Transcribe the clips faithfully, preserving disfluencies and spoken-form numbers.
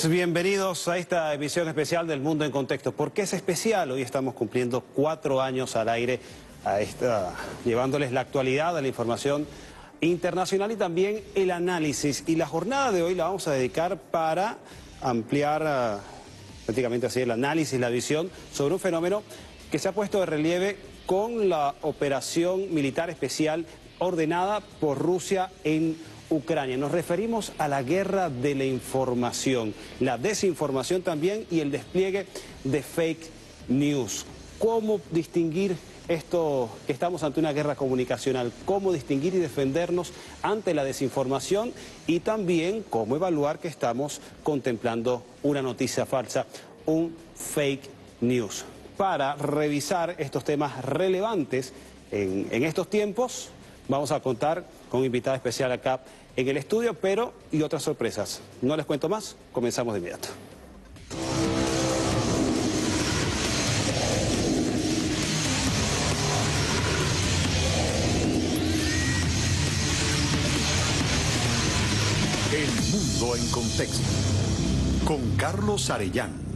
Pues bienvenidos a esta emisión especial del Mundo en Contexto. ¿Por qué es especial? Hoy estamos cumpliendo cuatro años al aire, a esta, llevándoles la actualidad de la información internacional y también el análisis. Y la jornada de hoy la vamos a dedicar para ampliar uh, prácticamente así el análisis, la visión sobre un fenómeno que se ha puesto de relieve con la operación militar especial ordenada por Rusia en Ucrania. Nos referimos a la guerra de la información, la desinformación también y el despliegue de fake news. ¿Cómo distinguir esto, que estamos ante una guerra comunicacional? ¿Cómo distinguir y defendernos ante la desinformación? Y también cómo evaluar que estamos contemplando una noticia falsa, un fake news. Para revisar estos temas relevantes en, en estos tiempos, vamos a contar con un invitado especial acá en el estudio, pero y otras sorpresas. No les cuento más, comenzamos de inmediato. El Mundo en Contexto, con Carlos Arellán.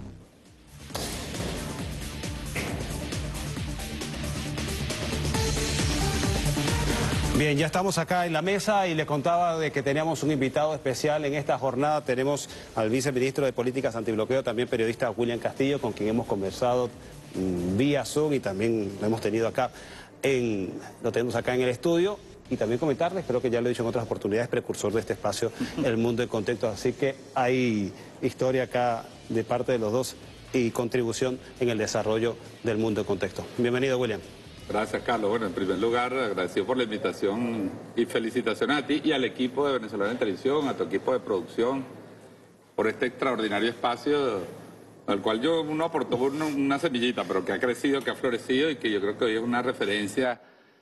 Bien, ya estamos acá en la mesa y les contaba de que teníamos un invitado especial en esta jornada. Tenemos al viceministro de Políticas Antibloqueo, también periodista William Castillo, con quien hemos conversado mmm, vía Zoom y también lo hemos tenido acá, en, lo tenemos acá en el estudio. Y también comentarles, creo que ya lo he dicho en otras oportunidades, precursor de este espacio, El Mundo en Contexto. Así que hay historia acá de parte de los dos y contribución en el desarrollo del Mundo en Contexto. Bienvenido, William. Gracias, Carlos. Bueno, en primer lugar, agradecido por la invitación y felicitaciones a ti y al equipo de Venezolana en Televisión, a tu equipo de producción, por este extraordinario espacio al cual yo uno aportó una, una semillita, pero que ha crecido, que ha florecido y que yo creo que hoy es una referencia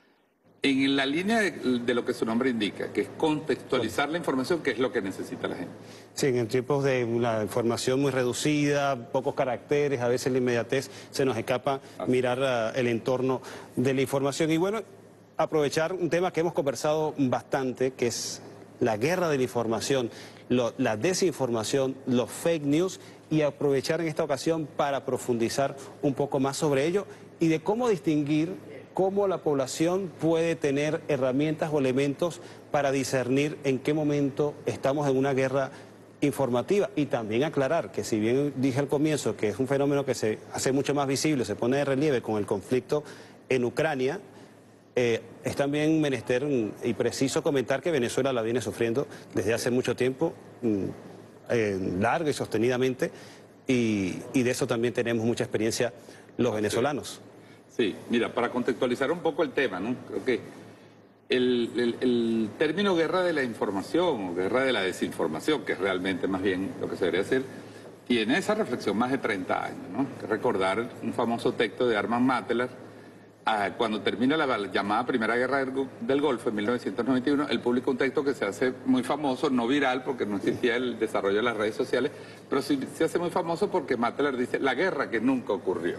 en la línea de, de lo que su nombre indica, que es contextualizar la información, que es lo que necesita la gente. Sí, en tiempos de una información muy reducida, pocos caracteres, a veces la inmediatez se nos escapa Así. mirar uh, el entorno de la información. Y bueno, aprovechar un tema que hemos conversado bastante, que es la guerra de la información, lo, la desinformación, los fake news, y aprovechar en esta ocasión para profundizar un poco más sobre ello y de cómo distinguir cómo la población puede tener herramientas o elementos para discernir en qué momento estamos en una guerra informativa. Y también aclarar que, si bien dije al comienzo que es un fenómeno que se hace mucho más visible, se pone de relieve con el conflicto en Ucrania, eh, es también menester y preciso comentar que Venezuela la viene sufriendo desde hace mucho tiempo, eh, largo y sostenidamente, y, y de eso también tenemos mucha experiencia los venezolanos. Sí, mira, para contextualizar un poco el tema, ¿no? Creo que el, el, el término guerra de la información o guerra de la desinformación, que es realmente más bien lo que se debería hacer, tiene esa reflexión más de treinta años, ¿no? Que recordar un famoso texto de Armand Matelar, ah, cuando termina la, la llamada Primera Guerra del, del Golfo en mil novecientos noventa y uno, él publica un texto que se hace muy famoso, no viral porque no existía el desarrollo de las redes sociales, pero sí se hace muy famoso porque Matelar dice la guerra que nunca ocurrió.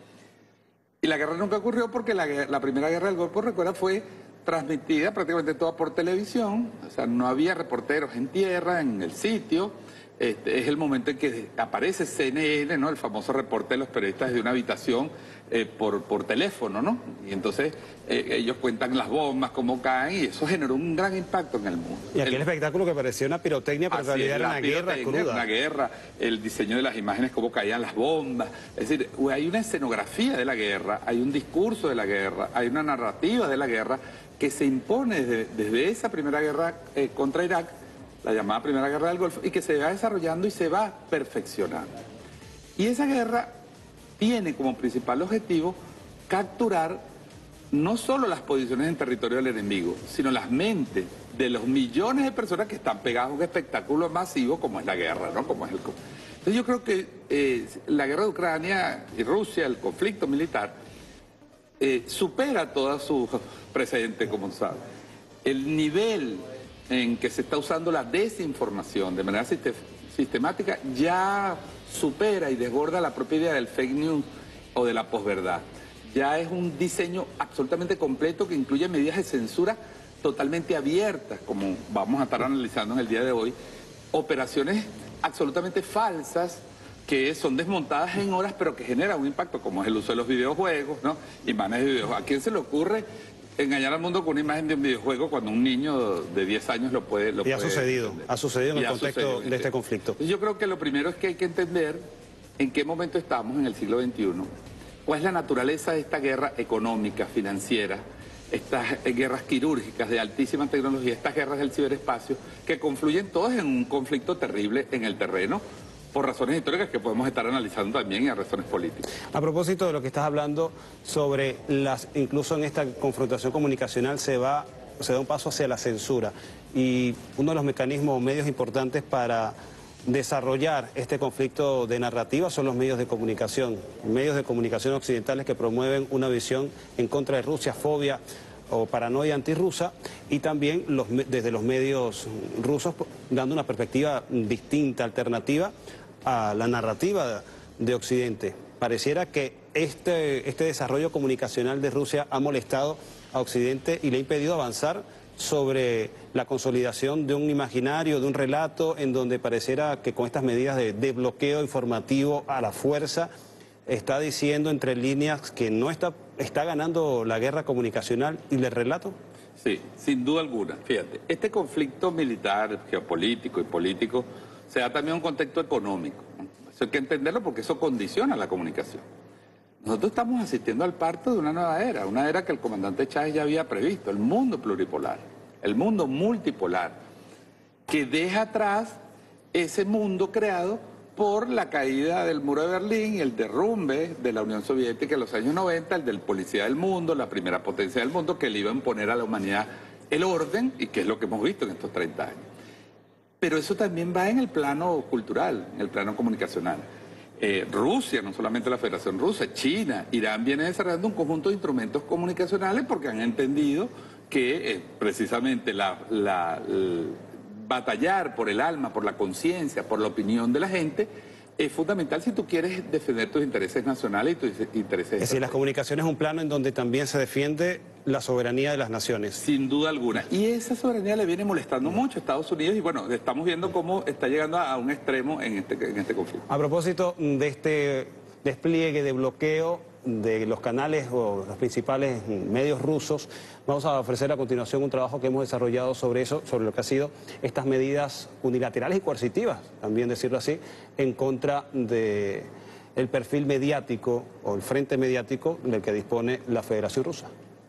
Y la guerra nunca ocurrió porque la, la Primera Guerra del Golfo, recuerda, fue transmitida prácticamente toda por televisión. O sea, no había reporteros en tierra, en el sitio. Este, es el momento en que aparece C N N, ¿no? El famoso reporte de los periodistas desde una habitación eh, por, por teléfono, ¿no? Y entonces eh, ellos cuentan las bombas, cómo caen, y eso generó un gran impacto en el mundo. Y aquel el, espectáculo que parecía una pirotecnia, pero en realidad era una guerra cruda. Una guerra, el diseño de las imágenes, cómo caían las bombas. Es decir, hay una escenografía de la guerra, hay un discurso de la guerra, hay una narrativa de la guerra que se impone desde, desde esa primera guerra eh, contra Irak, la llamada Primera Guerra del Golfo, y que se va desarrollando y se va perfeccionando. Y esa guerra tiene como principal objetivo capturar no solo las posiciones en territorio del enemigo, sino las mentes de los millones de personas que están pegadas a un espectáculo masivo como es la guerra, ¿no? Como es el... Entonces yo creo que eh, la guerra de Ucrania y Rusia, el conflicto militar, eh, supera todos sus precedentes, como saben. El nivel en que se está usando la desinformación de manera sistemática ya supera y desborda la propia idea del fake news o de la posverdad. Ya es un diseño absolutamente completo que incluye medidas de censura totalmente abiertas, como vamos a estar analizando en el día de hoy, operaciones absolutamente falsas, que son desmontadas en horas, pero que generan un impacto, como es el uso de los videojuegos, ¿no? Imágenes de videojuegos. ¿A quién se le ocurre engañar al mundo con una imagen de un videojuego cuando un niño de diez años lo puede... Lo y ha puede sucedido, entender? ha sucedido en Y el contexto sucedido, de este conflicto. Yo creo que lo primero es que hay que entender en qué momento estamos en el siglo veintiuno, cuál es la naturaleza de esta guerra económica, financiera, estas guerras quirúrgicas de altísima tecnología, estas guerras del ciberespacio, que confluyen todas en un conflicto terrible en el terreno, por razones históricas que podemos estar analizando también y a razones políticas. A propósito de lo que estás hablando sobre las, incluso en esta confrontación comunicacional se va, se da un paso hacia la censura, y uno de los mecanismos o medios importantes para desarrollar este conflicto de narrativa son los medios de comunicación, medios de comunicación occidentales que promueven una visión en contra de Rusia, fobia o paranoia antirrusa, y también los, desde los medios rusos dando una perspectiva distinta, alternativa a la narrativa de Occidente. Pareciera que este, este desarrollo comunicacional de Rusia ha molestado a Occidente y le ha impedido avanzar sobre la consolidación de un imaginario, de un relato, en donde pareciera que con estas medidas de, de bloqueo informativo a la fuerza está diciendo entre líneas que no está, está ganando la guerra comunicacional y el relato. Sí, sin duda alguna. Fíjate, este conflicto militar, geopolítico y político se da también un contexto económico, ¿no? Eso hay que entenderlo porque eso condiciona la comunicación. Nosotros estamos asistiendo al parto de una nueva era, una era que el comandante Chávez ya había previsto, el mundo pluripolar, el mundo multipolar, que deja atrás ese mundo creado por la caída del muro de Berlín, el derrumbe de la Unión Soviética en los años noventa, el del policía del mundo, la primera potencia del mundo, que le iba a imponer a la humanidad el orden, y que es lo que hemos visto en estos treinta años. Pero eso también va en el plano cultural, en el plano comunicacional. Eh, Rusia, no solamente la Federación Rusa, China, Irán viene desarrollando un conjunto de instrumentos comunicacionales porque han entendido que eh, precisamente la, la, la, batallar por el alma, por la conciencia, por la opinión de la gente es fundamental si tú quieres defender tus intereses nacionales y tus intereses... Es decir, las comunicaciones es un plano en donde también se defiende la soberanía de las naciones. Sin duda alguna. Y esa soberanía le viene molestando mucho a Estados Unidos y bueno, estamos viendo cómo está llegando a un extremo en este, en este conflicto. A propósito de este despliegue de bloqueo de los canales o los principales medios rusos, vamos a ofrecer a continuación un trabajo que hemos desarrollado sobre eso, sobre lo que ha sido estas medidas unilaterales y coercitivas, también decirlo así, en contra de el perfil mediático o el frente mediático del que dispone la Federación Rusa.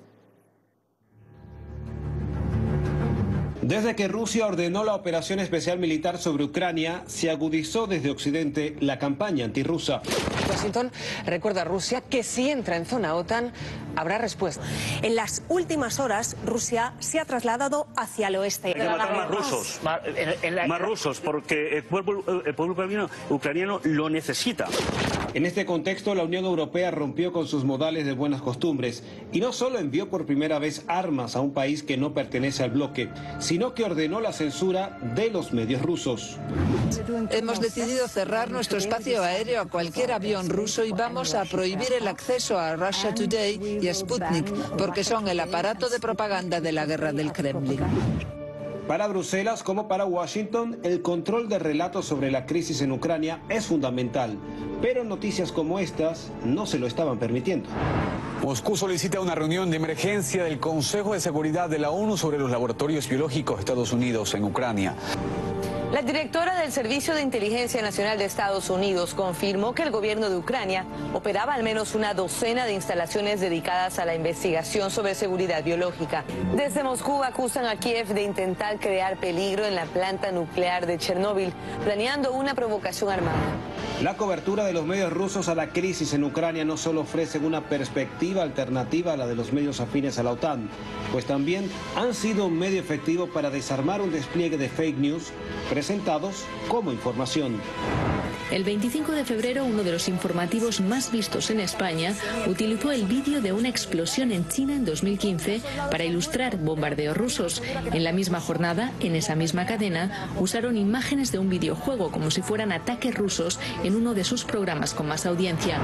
Desde que Rusia ordenó la operación especial militar sobre Ucrania, se agudizó desde Occidente la campaña antirrusa. Washington recuerda a Rusia que si entra en zona OTAN habrá respuesta. En las últimas horas, Rusia se ha trasladado hacia el oeste. Hay que matar más rusos, más, más rusos, porque el pueblo, el pueblo ucraniano, ucraniano lo necesita. En este contexto, la Unión Europea rompió con sus modales de buenas costumbres y no solo envió por primera vez armas a un país que no pertenece al bloque, sino que ordenó la censura de los medios rusos. Hemos decidido cerrar nuestro espacio aéreo a cualquier avión ruso y vamos a prohibir el acceso a Russia Today y a Sputnik, porque son el aparato de propaganda de la guerra del Kremlin. Para Bruselas, como para Washington, el control de relatos sobre la crisis en Ucrania es fundamental, pero noticias como estas no se lo estaban permitiendo. Moscú solicita una reunión de emergencia del Consejo de Seguridad de la ONU sobre los laboratorios biológicos de Estados Unidos en Ucrania. La directora del Servicio de Inteligencia Nacional de Estados Unidos confirmó que el gobierno de Ucrania operaba al menos una docena de instalaciones dedicadas a la investigación sobre seguridad biológica. Desde Moscú acusan a Kiev de intentar crear peligro en la planta nuclear de Chernóbil, planeando una provocación armada. La cobertura de los medios rusos a la crisis en Ucrania no solo ofrece una perspectiva alternativa a la de los medios afines a la OTAN, pues también han sido un medio efectivo para desarmar un despliegue de fake news presentados como información. El veinticinco de febrero, uno de los informativos más vistos en España utilizó el vídeo de una explosión en China en dos mil quince para ilustrar bombardeos rusos. En la misma jornada, en esa misma cadena, usaron imágenes de un videojuego como si fueran ataques rusos en uno de sus programas con más audiencia.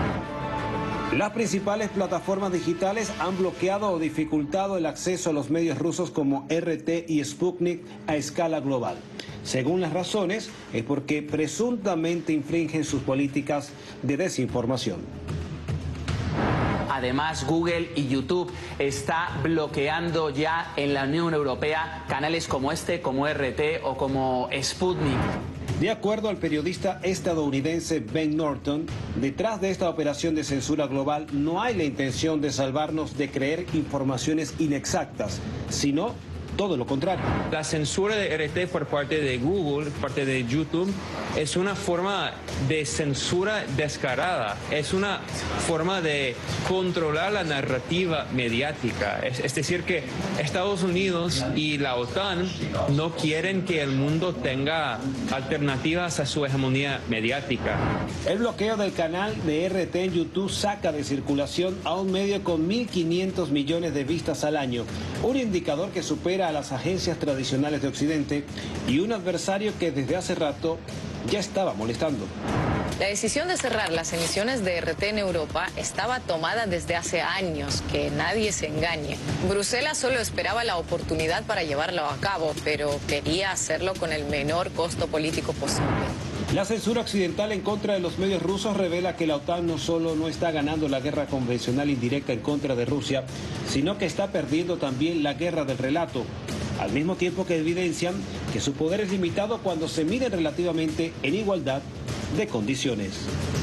Las principales plataformas digitales han bloqueado o dificultado el acceso a los medios rusos como R T y Sputnik a escala global. Según las razones, es porque presuntamente infringen sus políticas de desinformación. Además, Google y YouTube está bloqueando ya en la Unión Europea canales como este, como R T o como Sputnik. De acuerdo al periodista estadounidense Ben Norton, detrás de esta operación de censura global no hay la intención de salvarnos de creer informaciones inexactas, sino todo lo contrario. La censura de R T por parte de Google, por parte de YouTube, es una forma de censura descarada, es una forma de controlar la narrativa mediática. Es, es decir, que Estados Unidos y la OTAN no quieren que el mundo tenga alternativas a su hegemonía mediática. El bloqueo del canal de R T en YouTube saca de circulación a un medio con mil quinientos millones de vistas al año, un indicador que supera a las agencias tradicionales de Occidente y un adversario que desde hace rato ya estaba molestando. La decisión de cerrar las emisiones de R T en Europa estaba tomada desde hace años, que nadie se engañe. Bruselas solo esperaba la oportunidad para llevarlo a cabo, pero quería hacerlo con el menor costo político posible. La censura occidental en contra de los medios rusos revela que la OTAN no solo no está ganando la guerra convencional indirecta en contra de Rusia, sino que está perdiendo también la guerra del relato, al mismo tiempo que evidencian que su poder es limitado cuando se mide relativamente en igualdad de condiciones.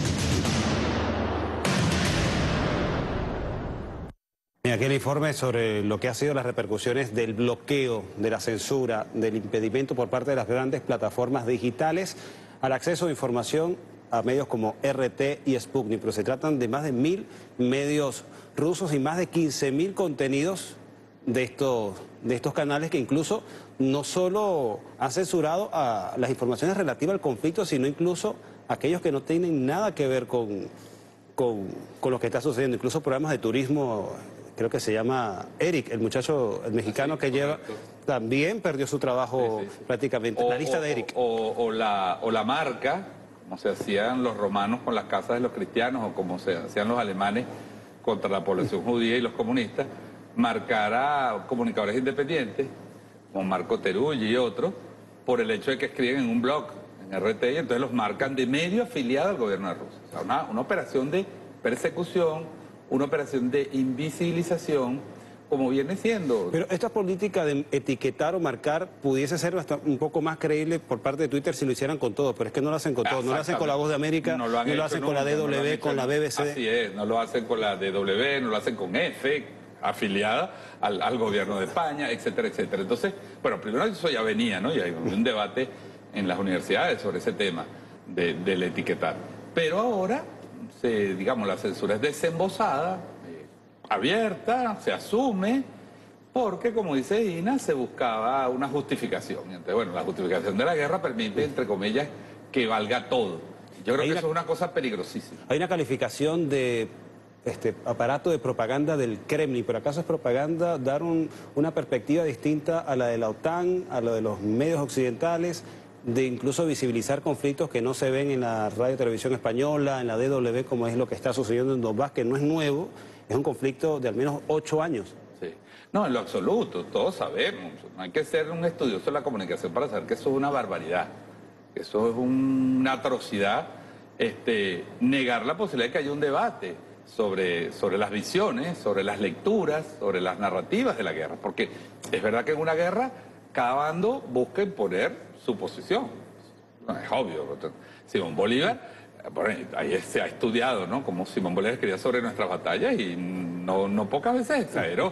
Aquel informe sobre lo que ha sido las repercusiones del bloqueo, de la censura, del impedimento por parte de las grandes plataformas digitales al acceso a información a medios como R T y Sputnik, pero se tratan de más de mil medios rusos y más de quince mil contenidos de estos, de estos canales que incluso no solo han censurado a las informaciones relativas al conflicto, sino incluso aquellos que no tienen nada que ver con, con, con lo que está sucediendo, incluso programas de turismo. Creo que se llama Eric, el muchacho, el mexicano, sí, que lleva, también perdió su trabajo, sí, sí, sí. prácticamente. O, la lista o, de Eric. O, o, la, o la marca, como se hacían los romanos con las casas de los cristianos, o como se hacían los alemanes contra la población judía y los comunistas, marcar a comunicadores independientes, como Marco Teruggi y otros, por el hecho de que escriben en un blog, en R T, y entonces los marcan de medio afiliado al gobierno de Rusia. O sea, una, una operación de persecución, una operación de invisibilización, como viene siendo. Pero esta política de etiquetar o marcar pudiese ser un poco más creíble por parte de Twitter si lo hicieran con todo, pero es que no lo hacen con todo, no lo hacen con La Voz de América, no lo, no lo hacen con la D W, no con la B B C. Así es, no lo hacen con la D W, no lo hacen con F, afiliada al, al gobierno de España, etcétera, etcétera. Entonces, bueno, primero eso ya venía, ¿no? Y hay un debate en las universidades sobre ese tema de, del etiquetar. Pero ahora, se, digamos, la censura es desembosada, eh, abierta, se asume, porque, como dice Ina, se buscaba una justificación. Entonces, bueno, la justificación de la guerra permite, entre comillas, que valga todo. Yo creo hay que una, eso es una cosa peligrosísima. Hay una calificación de este aparato de propaganda del Kremlin, pero ¿acaso es propaganda dar un, una perspectiva distinta a la de la OTAN, a la de los medios occidentales, de incluso visibilizar conflictos que no se ven en la radio televisión española, en la D W, como es lo que está sucediendo en Donbass, que no es nuevo, es un conflicto de al menos ocho años? Sí. No, en lo absoluto, todos sabemos. No hay que ser un estudioso de la comunicación para saber que eso es una barbaridad, que eso es una atrocidad, este, negar la posibilidad de que haya un debate sobre, sobre las visiones, sobre las lecturas, sobre las narrativas de la guerra. Porque es verdad que en una guerra cada bando busca imponer su posición. No, es obvio. Simón Bolívar, bueno, ahí se ha estudiado, ¿no? Como Simón Bolívar escribía sobre nuestras batallas y no, no pocas veces exageró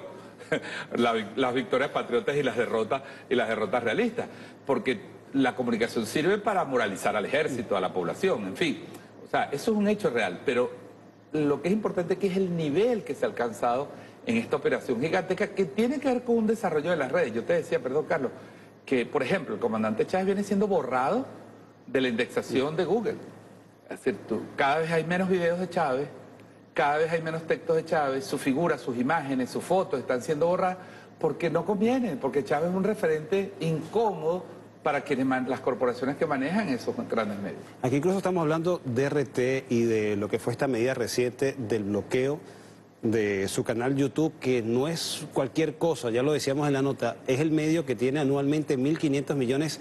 la, las victorias patriotas y las derrotas y las derrotas realistas. Porque la comunicación sirve para moralizar al ejército, a la población, en fin. O sea, eso es un hecho real, pero lo que es importante es que es el nivel que se ha alcanzado en esta operación gigantesca que tiene que ver con un desarrollo de las redes. Yo te decía, perdón, Carlos, que, por ejemplo, el comandante Chávez viene siendo borrado de la indexación de Google. Es decir, tú, cada vez hay menos videos de Chávez, cada vez hay menos textos de Chávez, su figura, sus imágenes, sus fotos están siendo borradas porque no conviene, porque Chávez es un referente incómodo para quienes man, las corporaciones que manejan esos grandes medios. Aquí incluso estamos hablando de R T y de lo que fue esta medida reciente del bloqueo de su canal YouTube, que no es cualquier cosa, ya lo decíamos en la nota, es el medio que tiene anualmente mil quinientos millones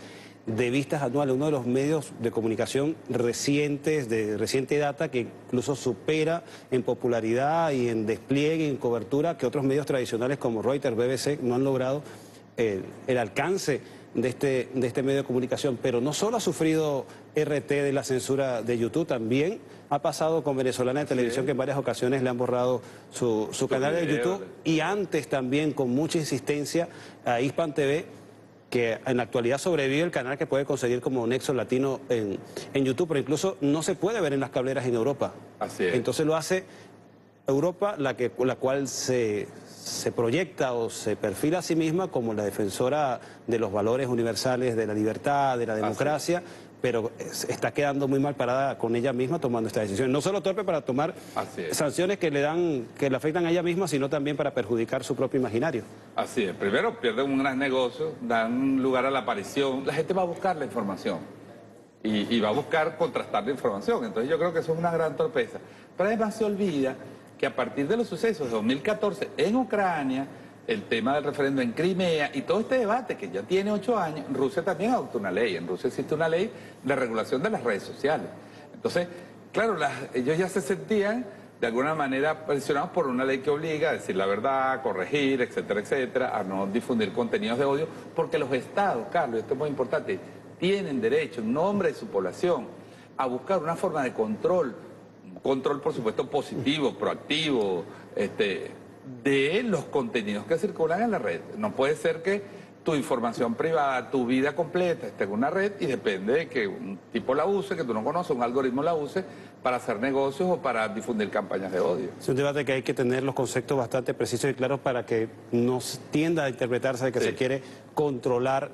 de vistas anuales, uno de los medios de comunicación recientes, de reciente data, que incluso supera en popularidad y en despliegue y en cobertura que otros medios tradicionales como Reuters, B B C no han logrado el, el alcance de este, de este medio de comunicación. Pero no solo ha sufrido R T de la censura de YouTube, también ha pasado con Venezolana de Televisión, que en varias ocasiones le han borrado su, su canal de YouTube, y antes también con mucha insistencia a Hispan T V, que en la actualidad sobrevive el canal que puede conseguir como Nexo Latino en, en YouTube, pero incluso no se puede ver en las cableras en Europa. Así es. Entonces lo hace Europa, la, que, la cual se, se proyecta o se perfila a sí misma como la defensora de los valores universales, de la libertad, de la democracia, pero está quedando muy mal parada con ella misma tomando esta decisión. No solo torpe para tomar sanciones que le dan, que le afectan a ella misma, sino también para perjudicar su propio imaginario. Así es. Primero pierden un gran negocio, dan lugar a la aparición. La gente va a buscar la información y, y va a buscar contrastar la información. Entonces yo creo que eso es una gran torpeza. Pero además se olvida que a partir de los sucesos de dos mil catorce en Ucrania, el tema del referendo en Crimea y todo este debate que ya tiene ocho años, Rusia también adoptó una ley. En Rusia existe una ley de regulación de las redes sociales. Entonces, claro, las, ellos ya se sentían de alguna manera presionados por una ley que obliga a decir la verdad, a corregir, etcétera, etcétera, a no difundir contenidos de odio, porque los estados, Carlos, esto es muy importante, tienen derecho, en nombre de su población, a buscar una forma de control, control por supuesto positivo, proactivo, este... de los contenidos que circulan en la red. No puede ser que tu información privada, tu vida completa esté en una red y depende de que un tipo la use, que tú no conoces, un algoritmo la use para hacer negocios o para difundir campañas de odio. Es un debate que hay que tener los conceptos bastante precisos y claros para que no tienda a interpretarse de que sí. se quiere controlar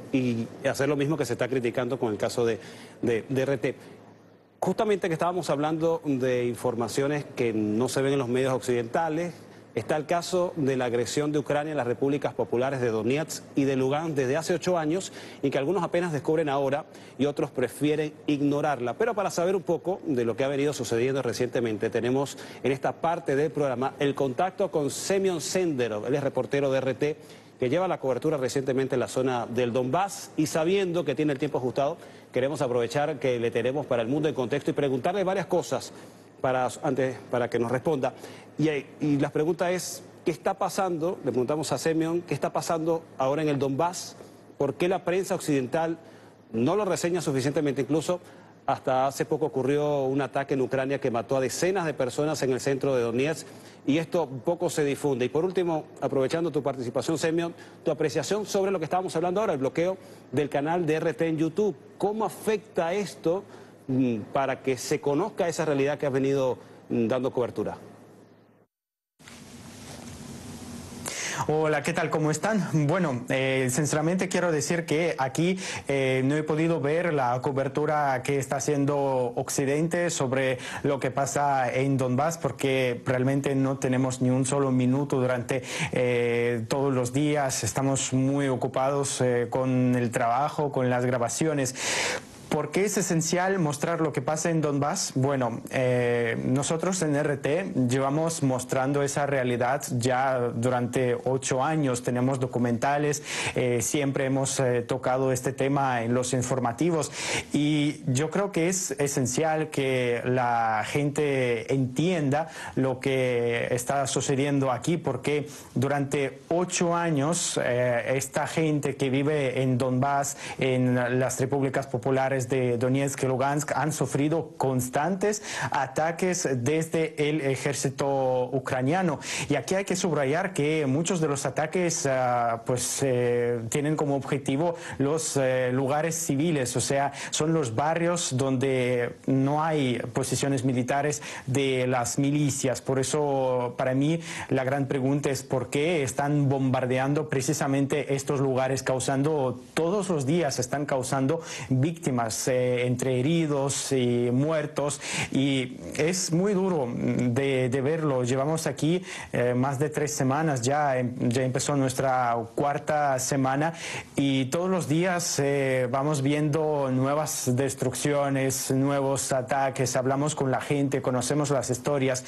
y hacer lo mismo que se está criticando con el caso de, de, de R T. Justamente que estábamos hablando de informaciones que no se ven en los medios occidentales, está el caso de la agresión de Ucrania en las repúblicas populares de Donetsk y de Lugansk desde hace ocho años y que algunos apenas descubren ahora y otros prefieren ignorarla. Pero para saber un poco de lo que ha venido sucediendo recientemente, tenemos en esta parte del programa el contacto con Semyon Senderov, él es reportero de R T, que lleva la cobertura recientemente en la zona del Donbass, y sabiendo que tiene el tiempo ajustado, queremos aprovechar que le tenemos para el mundo en contexto y preguntarle varias cosas para, antes, para que nos responda. Y, y la pregunta es, ¿qué está pasando? Le preguntamos a Semyon, ¿qué está pasando ahora en el Donbass? ¿Por qué la prensa occidental no lo reseña suficientemente? Incluso hasta hace poco ocurrió un ataque en Ucrania que mató a decenas de personas en el centro de Donetsk y esto poco se difunde. Y por último, aprovechando tu participación, Semyon, tu apreciación sobre lo que estábamos hablando ahora, el bloqueo del canal de R T en YouTube. ¿Cómo afecta esto mmm, para que se conozca esa realidad que has venido mmm, dando cobertura? Hola, ¿qué tal? ¿Cómo están? Bueno, eh, sinceramente quiero decir que aquí eh, no he podido ver la cobertura que está haciendo Occidente sobre lo que pasa en Donbass porque realmente no tenemos ni un solo minuto durante eh, todos los días. Estamos muy ocupados eh, con el trabajo, con las grabaciones. ¿Por qué es esencial mostrar lo que pasa en Donbass? Bueno, eh, nosotros en R T llevamos mostrando esa realidad ya durante ocho años. Tenemos documentales, eh, siempre hemos eh, tocado este tema en los informativos y yo creo que es esencial que la gente entienda lo que está sucediendo aquí porque durante ocho años eh, esta gente que vive en Donbass, en las repúblicas populares de Donetsk y Lugansk han sufrido constantes ataques desde el ejército ucraniano. Y aquí hay que subrayar que muchos de los ataques uh, pues, eh, tienen como objetivo los eh, lugares civiles, o sea, son los barrios donde no hay posiciones militares de las milicias. Por eso, para mí, la gran pregunta es por qué están bombardeando precisamente estos lugares, causando, todos los días están causando víctimas familias, eh, entre heridos y muertos, y es muy duro de, de verlo. Llevamos aquí eh, más de tres semanas, ya, ya empezó nuestra cuarta semana, y todos los días eh, vamos viendo nuevas destrucciones, nuevos ataques, hablamos con la gente, conocemos las historias,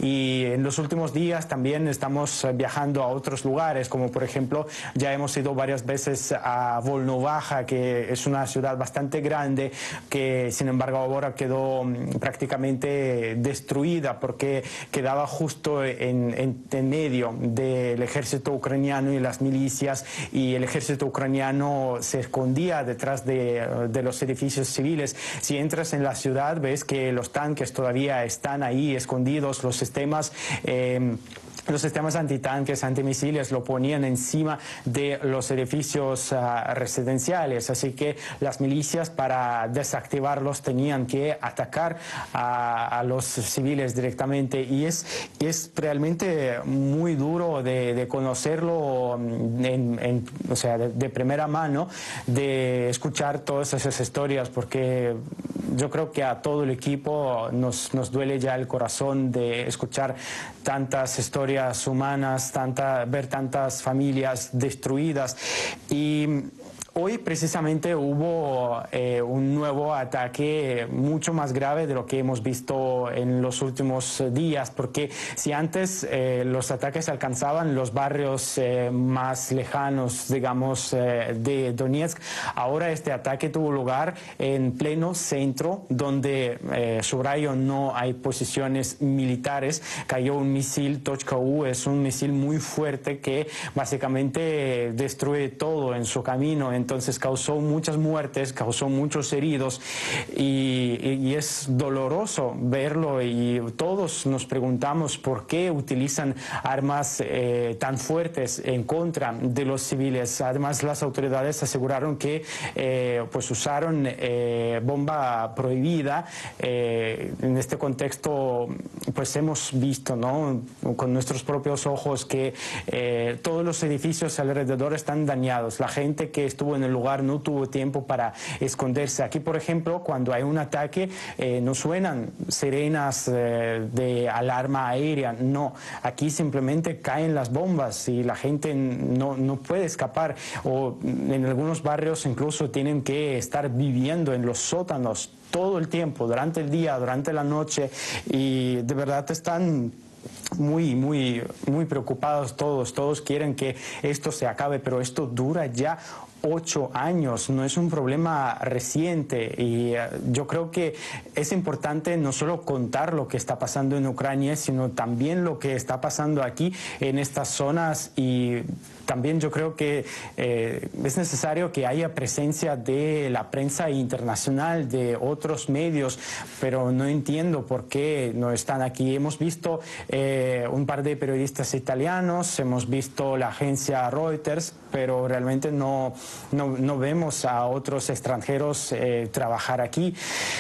y en los últimos días también estamos viajando a otros lugares, como por ejemplo ya hemos ido varias veces a Volnovakha, que es una ciudad bastante grande, que sin embargo ahora quedó prácticamente destruida porque quedaba justo en, en, en medio del ejército ucraniano y las milicias, y el ejército ucraniano se escondía detrás de, de los edificios civiles. Si entras en la ciudad ves que los tanques todavía están ahí escondidos, los sistemas eh, Los sistemas antitanques, antimisiles lo ponían encima de los edificios uh, residenciales, así que las milicias, para desactivarlos, tenían que atacar a, a los civiles directamente, y es, es realmente muy duro de, de conocerlo en, en, o sea, de, de primera mano, de escuchar todas esas historias, porque yo creo que a todo el equipo nos, nos duele ya el corazón de escuchar tantas historias humanas, tanta, ver tantas familias destruidas. Y hoy precisamente hubo eh, un nuevo ataque mucho más grave de lo que hemos visto en los últimos días, porque si antes eh, los ataques alcanzaban los barrios eh, más lejanos, digamos, eh, de Donetsk, ahora este ataque tuvo lugar en pleno centro, donde, eh, subrayo, no hay posiciones militares. Cayó un misil Tochka U, es un misil muy fuerte que básicamente destruye todo en su camino. Entonces causó muchas muertes, causó muchos heridos, y, y es doloroso verlo, y todos nos preguntamos por qué utilizan armas eh, tan fuertes en contra de los civiles. Además, las autoridades aseguraron que eh, pues usaron eh, bomba prohibida. Eh, en este contexto pues hemos visto, ¿no?, con nuestros propios ojos que eh, todos los edificios alrededor están dañados. La gente que estuvo en el lugar no tuvo tiempo para esconderse. Aquí, por ejemplo, cuando hay un ataque, eh, no suenan sirenas eh, de alarma aérea, no. Aquí simplemente caen las bombas y la gente no, no puede escapar, o en algunos barrios incluso tienen que estar viviendo en los sótanos todo el tiempo, durante el día, durante la noche, y de verdad están muy, muy, muy preocupados todos. Todos quieren que esto se acabe, pero esto dura ya ocho años, no es un problema reciente, y uh, yo creo que es importante no solo contar lo que está pasando en Ucrania, sino también lo que está pasando aquí en estas zonas, y también yo creo que eh, es necesario que haya presencia de la prensa internacional, de otros medios, pero no entiendo por qué no están aquí. Hemos visto eh, un par de periodistas italianos, hemos visto la agencia Reuters, pero realmente no No, no vemos a otros extranjeros eh, trabajar aquí.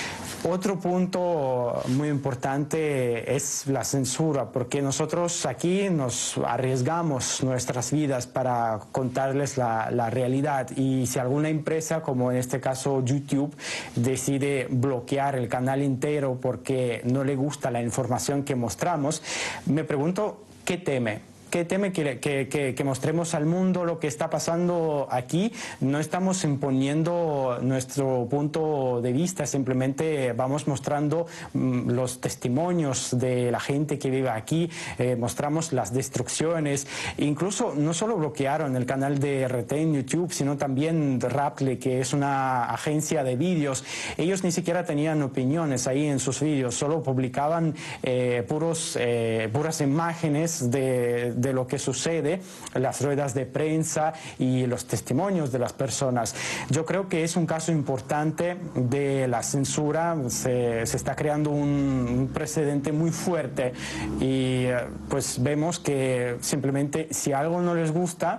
Otro punto muy importante es la censura, porque nosotros aquí nos arriesgamos nuestras vidas para contarles la, la realidad, y si alguna empresa, como en este caso YouTube, decide bloquear el canal entero porque no le gusta la información que mostramos, me pregunto, ¿qué teme? ¿Qué teme que, que, que, que mostremos al mundo lo que está pasando aquí? No estamos imponiendo nuestro punto de vista, simplemente vamos mostrando mm, los testimonios de la gente que vive aquí, eh, mostramos las destrucciones. Incluso no solo bloquearon el canal de R T en YouTube, sino también Rapple, que es una agencia de vídeos. Ellos ni siquiera tenían opiniones ahí en sus vídeos, solo publicaban eh, puros, eh, puras imágenes de de lo que sucede, las ruedas de prensa y los testimonios de las personas. Yo creo que es un caso importante de la censura. Se, se está creando un, un precedente muy fuerte, y pues vemos que simplemente si algo no les gusta,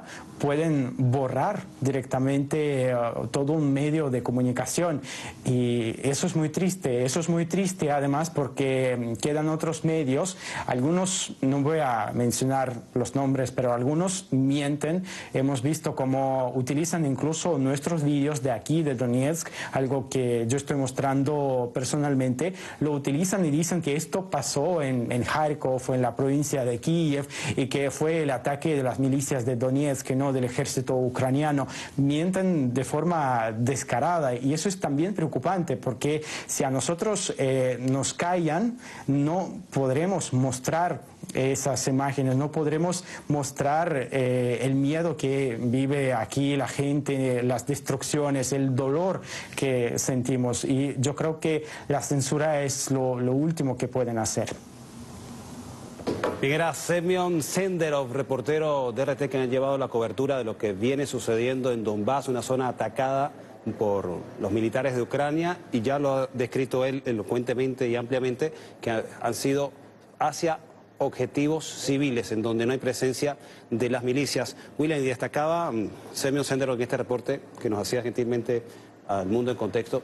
pueden borrar directamente uh, todo un medio de comunicación, y eso es muy triste. Eso es muy triste además porque quedan otros medios, algunos, no voy a mencionar los nombres, pero algunos mienten. Hemos visto cómo utilizan incluso nuestros vídeos de aquí, de Donetsk, algo que yo estoy mostrando personalmente, lo utilizan y dicen que esto pasó en, en Kharkov, en la provincia de Kiev, y que fue el ataque de las milicias de Donetsk, no del ejército ucraniano. Mienten de forma descarada, y eso es también preocupante, porque si a nosotros eh, nos callan, no podremos mostrar esas imágenes, no podremos mostrar eh, el miedo que vive aquí la gente, las destrucciones, el dolor que sentimos, y yo creo que la censura es lo, lo último que pueden hacer. Bien, era Semyon Senderov, reportero de R T, que han llevado la cobertura de lo que viene sucediendo en Donbass, una zona atacada por los militares de Ucrania, y ya lo ha descrito él elocuentemente y ampliamente, que han sido hacia objetivos civiles, en donde no hay presencia de las milicias. William, y destacaba um, Semyon Senderov en este reporte que nos hacía gentilmente al Mundo en Contexto,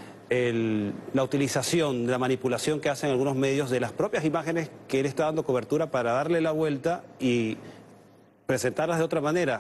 el, la utilización, la manipulación que hacen algunos medios de las propias imágenes que él está dando cobertura para darle la vuelta y presentarlas de otra manera.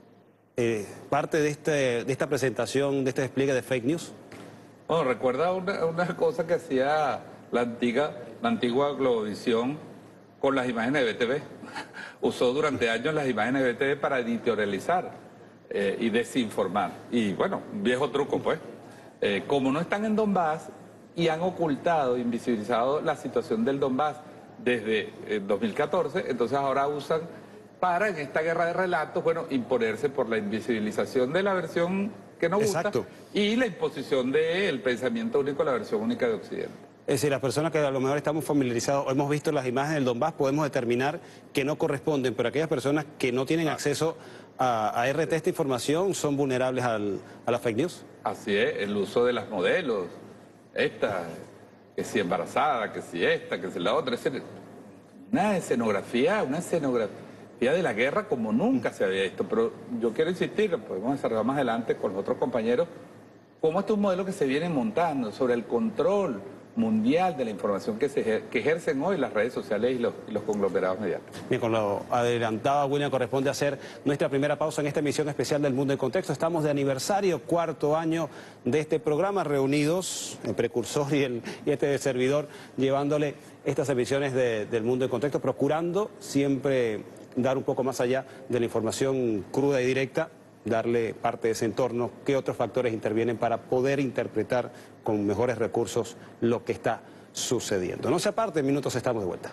Eh, parte de, este, de esta presentación, de este despliegue de fake news. Bueno, recuerda una, una cosa que hacía la antigua, la antigua Globovisión con las imágenes de B T V. Usó durante años las imágenes de B T V para editorializar eh, y desinformar. Y bueno, un viejo truco pues. Eh, como no están en Donbass y han ocultado, invisibilizado la situación del Donbass desde eh, dos mil catorce, entonces ahora usan para, en esta guerra de relatos, bueno, imponerse por la invisibilización de la versión que nos gusta. Exacto. Y la imposición del pensamiento único, la versión única de Occidente. Es decir, las personas que a lo mejor estamos familiarizados o hemos visto las imágenes del Donbass, podemos determinar que no corresponden, pero aquellas personas que no tienen acceso a, a R T, esta información, son vulnerables al, a las fake news. Así es, el uso de las modelos, esta, que si embarazada, que si esta, que si la otra, es una escenografía, una escenografía de la guerra como nunca se había visto. Pero yo quiero insistir, podemos desarrollar más adelante con los otros compañeros, cómo este es un modelo que se viene montando sobre el control mundial de la información que, se ejer que ejercen hoy las redes sociales y los, y los conglomerados mediáticos. Bien, con lo adelantado, William, corresponde hacer nuestra primera pausa en esta emisión especial del Mundo en Contexto. Estamos de aniversario, cuarto año de este programa, reunidos, el precursor y, el, y este servidor, llevándole estas emisiones de, del Mundo en Contexto, procurando siempre dar un poco más allá de la información cruda y directa, darle parte de ese entorno, qué otros factores intervienen para poder interpretar con mejores recursos lo que está sucediendo. No se aparte, en minutos estamos de vuelta.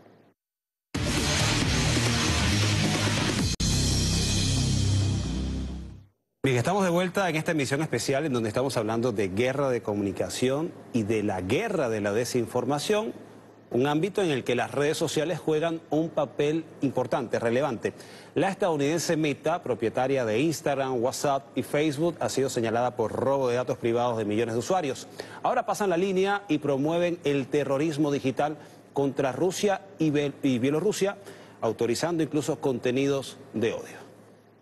Bien, estamos de vuelta en esta emisión especial en donde estamos hablando de guerra de comunicación y de la guerra de la desinformación, un ámbito en el que las redes sociales juegan un papel importante, relevante. La estadounidense Meta, propietaria de Instagram, WhatsApp y Facebook, ha sido señalada por robo de datos privados de millones de usuarios. Ahora pasan la línea y promueven el terrorismo digital contra Rusia y Bielorrusia, autorizando incluso contenidos de odio.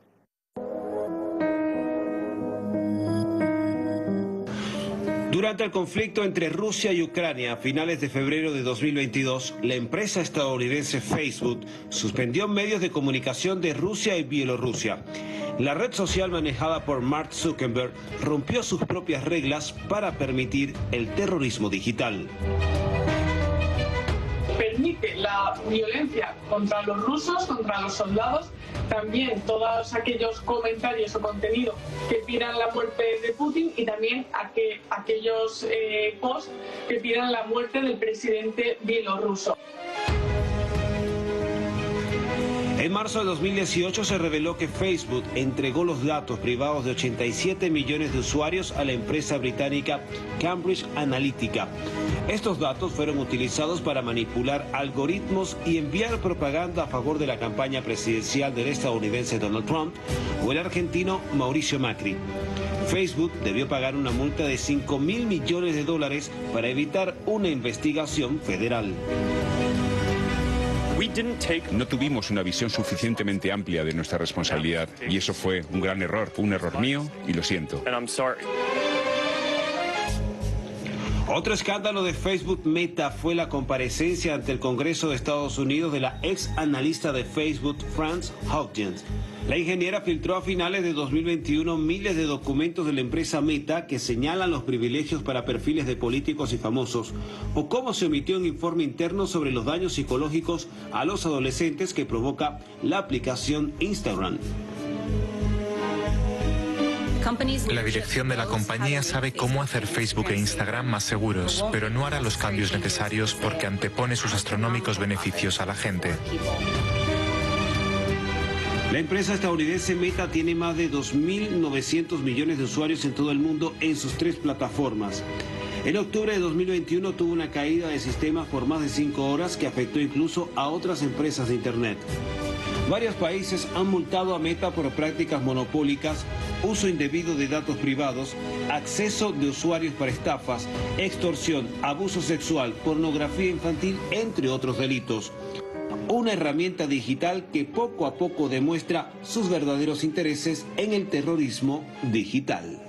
Durante el conflicto entre Rusia y Ucrania a finales de febrero de dos mil veintidós, la empresa estadounidense Facebook suspendió medios de comunicación de Rusia y Bielorrusia. La red social manejada por Mark Zuckerberg rompió sus propias reglas para permitir el terrorismo digital. Permite la violencia contra los rusos, contra los soldados, también todos aquellos comentarios o contenido que pidan la muerte de Putin y también a que, aquellos eh, posts que pidan la muerte del presidente bielorruso. En marzo de dos mil dieciocho se reveló que Facebook entregó los datos privados de ochenta y siete millones de usuarios a la empresa británica Cambridge Analytica. Estos datos fueron utilizados para manipular algoritmos y enviar propaganda a favor de la campaña presidencial del estadounidense Donald Trump o el argentino Mauricio Macri. Facebook debió pagar una multa de cinco mil millones de dólares para evitar una investigación federal. No tuvimos una visión suficientemente amplia de nuestra responsabilidad y eso fue un gran error, un error mío y lo siento. Otro escándalo de Facebook Meta fue la comparecencia ante el Congreso de Estados Unidos de la ex analista de Facebook, Frances Haugen. La ingeniera filtró a finales de dos mil veintiuno miles de documentos de la empresa Meta que señalan los privilegios para perfiles de políticos y famosos, o cómo se omitió un informe interno sobre los daños psicológicos a los adolescentes que provoca la aplicación Instagram. La dirección de la compañía sabe cómo hacer Facebook e Instagram más seguros, pero no hará los cambios necesarios porque antepone sus astronómicos beneficios a la gente. La empresa estadounidense Meta tiene más de dos mil novecientos millones de usuarios en todo el mundo en sus tres plataformas. En octubre de dos mil veintiuno tuvo una caída de sistemas por más de cinco horas que afectó incluso a otras empresas de Internet. Varios países han multado a Meta por prácticas monopólicas, uso indebido de datos privados, acceso de usuarios para estafas, extorsión, abuso sexual, pornografía infantil, entre otros delitos. Una herramienta digital que poco a poco demuestra sus verdaderos intereses en el terrorismo digital.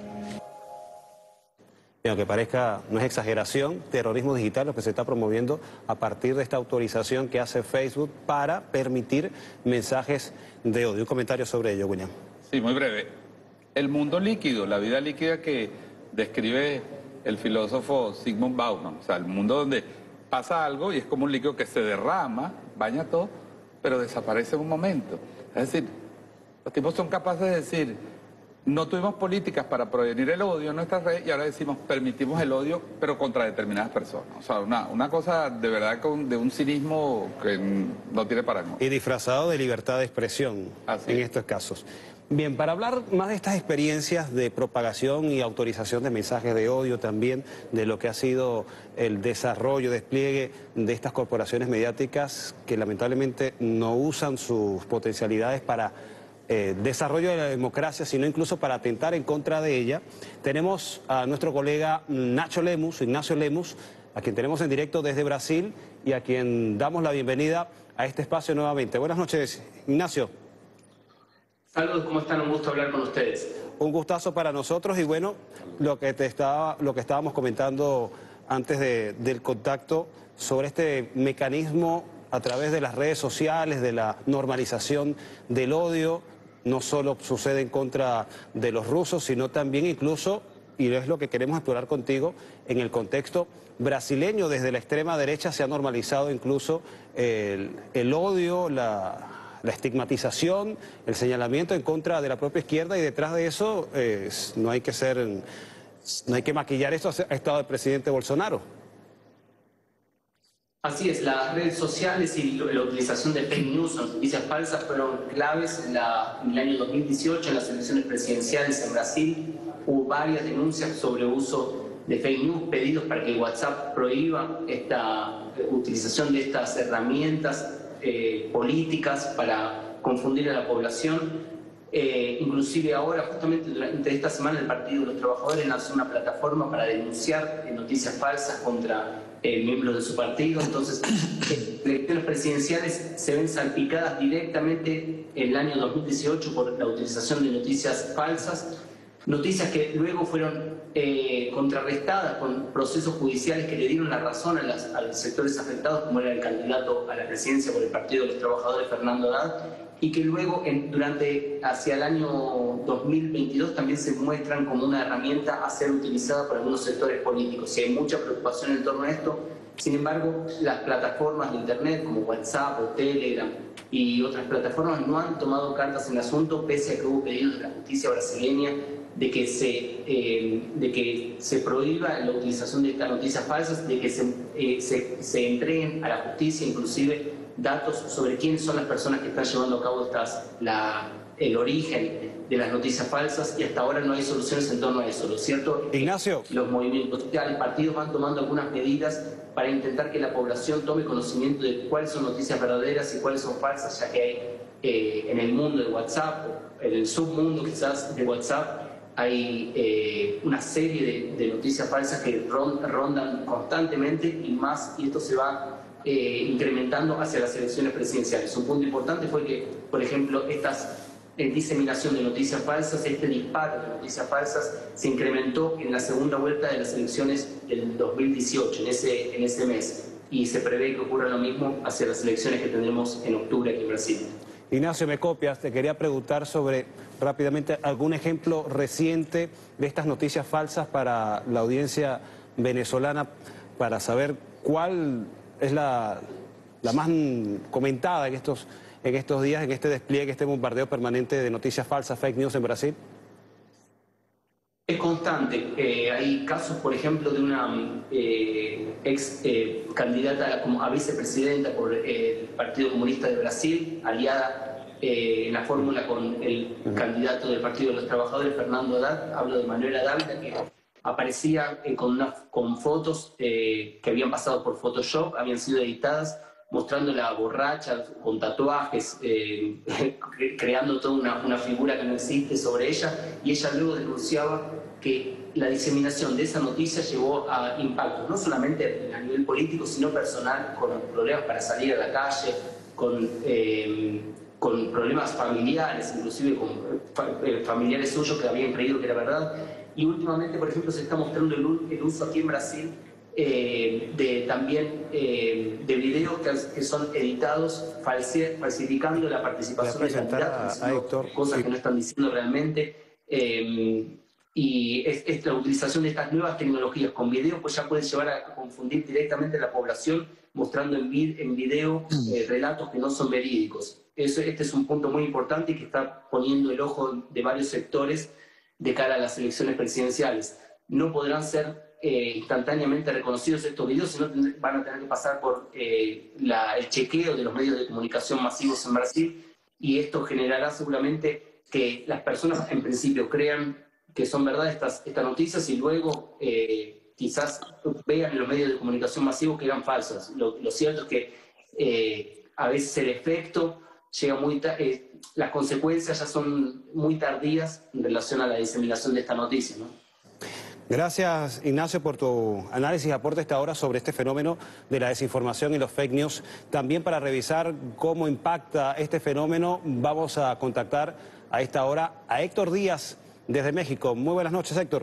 Y aunque parezca, no es exageración, terrorismo digital lo que se está promoviendo a partir de esta autorización que hace Facebook para permitir mensajes de odio. Un comentario sobre ello, William. Sí, muy breve. El mundo líquido, la vida líquida que describe el filósofo Zygmunt Bauman, o sea, el mundo donde pasa algo y es como un líquido que se derrama, baña todo, pero desaparece en un momento. Es decir, los tipos son capaces de decir, no tuvimos políticas para prevenir el odio en nuestras redes y ahora decimos, permitimos el odio, pero contra determinadas personas. O sea, una, una cosa de verdad con, de un cinismo que no tiene parangón. Y disfrazado de libertad de expresión Así en es. estos casos. Bien, para hablar más de estas experiencias de propagación y autorización de mensajes de odio, también de lo que ha sido el desarrollo, despliegue de estas corporaciones mediáticas que lamentablemente no usan sus potencialidades para eh, desarrollo de la democracia, sino incluso para atentar en contra de ella, tenemos a nuestro colega Nacho Lemus, Ignacio Lemus, a quien tenemos en directo desde Brasil y a quien damos la bienvenida a este espacio nuevamente. Buenas noches, Ignacio. Saludos, ¿cómo están? Un gusto hablar con ustedes. Un gustazo para nosotros y bueno, lo que te estaba, lo que estábamos comentando antes de, del contacto sobre este mecanismo a través de las redes sociales, de la normalización del odio, no solo sucede en contra de los rusos, sino también incluso, y es lo que queremos explorar contigo, en el contexto brasileño, desde la extrema derecha se ha normalizado incluso el, el odio, la... la estigmatización, el señalamiento en contra de la propia izquierda y detrás de eso eh, no hay que ser, no hay que maquillar esto, ha estado el presidente Bolsonaro. Así es, las redes sociales y la utilización de fake news o noticias falsas fueron claves en, la, en el año dos mil dieciocho en las elecciones presidenciales en Brasil. Hubo varias denuncias sobre uso de fake news, pedidos para que WhatsApp prohíba esta utilización de estas herramientas Eh, políticas para confundir a la población. Eh, inclusive ahora, justamente durante esta semana, el Partido de los Trabajadores lanzó una plataforma para denunciar eh, noticias falsas contra eh, miembros de su partido. Entonces, eh, elecciones presidenciales se ven salpicadas directamente en el año dos mil dieciocho por la utilización de noticias falsas, noticias que luego fueron eh, contrarrestadas con procesos judiciales que le dieron la razón a, las, a los sectores afectados, como era el candidato a la presidencia por el Partido de los Trabajadores, Fernando Haddad, y que luego en, durante hacia el año dos mil veintidós también se muestran como una herramienta a ser utilizada por algunos sectores políticos. Y hay mucha preocupación en torno a esto. Sin embargo, las plataformas de Internet como WhatsApp o Telegram y otras plataformas no han tomado cartas en el asunto, pese a que hubo pedidos de la justicia brasileña de que se, eh, de que se prohíba la utilización de estas noticias falsas, de que se, eh, se, se entreguen a la justicia inclusive datos sobre quiénes son las personas que están llevando a cabo estas, la, el origen de las noticias falsas, y hasta ahora no hay soluciones en torno a eso. Lo cierto es Ignacio. que los movimientos sociales, partidos van tomando algunas medidas para intentar que la población tome conocimiento de cuáles son noticias verdaderas y cuáles son falsas, ya que hay eh, en el mundo de WhatsApp, en el submundo quizás de WhatsApp, hay eh, una serie de, de noticias falsas que rondan constantemente y más, y esto se va eh, incrementando hacia las elecciones presidenciales. Un punto importante fue que, por ejemplo, estas eh, diseminación de noticias falsas, este disparo de noticias falsas se incrementó en la segunda vuelta de las elecciones del dos mil dieciocho, en ese, en ese mes, y se prevé que ocurra lo mismo hacia las elecciones que tendremos en octubre aquí en Brasil. Ignacio, me copias, te quería preguntar sobre, rápidamente, algún ejemplo reciente de estas noticias falsas para la audiencia venezolana, para saber cuál es la, la más comentada en estos, en estos días, en este despliegue, este bombardeo permanente de noticias falsas, fake news en Brasil. Es constante. Eh, hay casos, por ejemplo, de una eh, ex eh, candidata como a vicepresidenta por eh, el Partido Comunista de Brasil, aliada eh, en la fórmula con el uh-huh. candidato del Partido de los Trabajadores, Fernando Haddad. Hablo de Manuel Haddad, que aparecía eh, con, una, con fotos eh, que habían pasado por Photoshop, habían sido editadas, mostrándola borracha, con tatuajes, eh, creando toda una, una figura que no existe sobre ella, y ella luego denunciaba que la diseminación de esa noticia llevó a impactos, no solamente a nivel político, sino personal, con problemas para salir a la calle, con, eh, con problemas familiares, inclusive con eh, familiares suyos que habían creído que era verdad. Y últimamente, por ejemplo, se está mostrando el, el uso aquí en Brasil Eh, de también eh, de videos que, que son editados falsi falsificando la participación de candidatos, a, a cosas sí. que no están diciendo realmente, eh, y es, es la utilización de estas nuevas tecnologías con videos pues ya puede llevar a confundir directamente a la población, mostrando en, vid en video eh, relatos que no son verídicos. Eso, este es un punto muy importante y que está poniendo el ojo de varios sectores de cara a las elecciones presidenciales. No podrán ser Eh, instantáneamente reconocidos estos videos, sino van a tener que pasar por eh, la, el chequeo de los medios de comunicación masivos en Brasil, y esto generará seguramente que las personas en principio crean que son verdad estas, estas noticias y luego eh, quizás vean en los medios de comunicación masivos que eran falsas. Lo, lo cierto es que eh, a veces el efecto llega muy eh, las consecuencias ya son muy tardías en relación a la diseminación de esta noticia, ¿no? Gracias, Ignacio, por tu análisis y aporte a esta hora sobre este fenómeno de la desinformación y los fake news. También para revisar cómo impacta este fenómeno, vamos a contactar a esta hora a Héctor Díaz desde México. Muy buenas noches, Héctor.